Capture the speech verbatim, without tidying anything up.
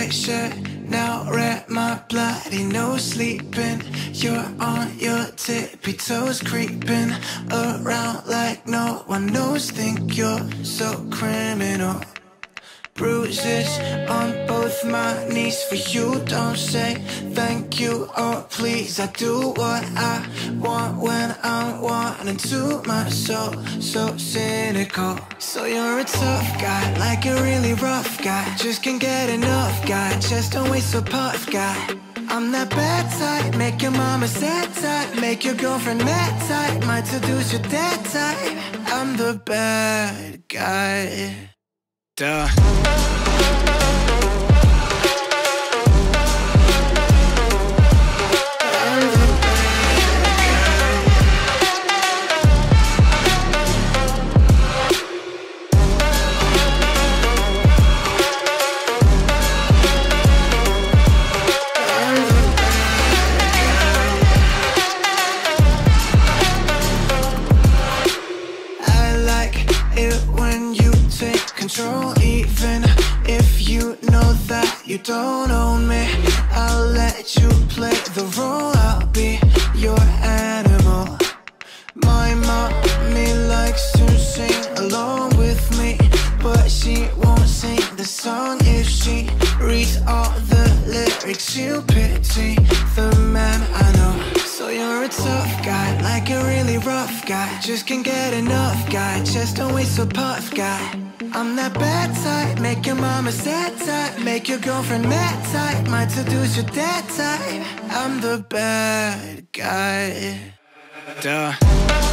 white shirt, now red my bloody nose sleeping. You're on your tippy toes creeping around like no one knows. Think you're so criminal. Bruises on both my knees for you. Don't say thank you or please. I do what I want when I'm wanting to. My soul so cynical. So you're a tough guy, like a really rough guy. Just can't get enough guy, just don't waste a puff guy. I'm that bad type, make your mama sad type, make your girlfriend mad type, might seduce your dad type. I'm the bad guy. Duh. Control, even if you know that you don't own me. I'll let you play the role, I'll be your animal. My mommy likes to sing along with me, but she won't sing the song if she reads all the lyrics. She'll pity the man I know. So you're a tough guy, like a really rough guy. Just can't get enough guy, just don't waste a puff guy. I'm that bad type, make your mama sad type, make your girlfriend mad type, might seduce your dad type. I'm the bad guy. Duh.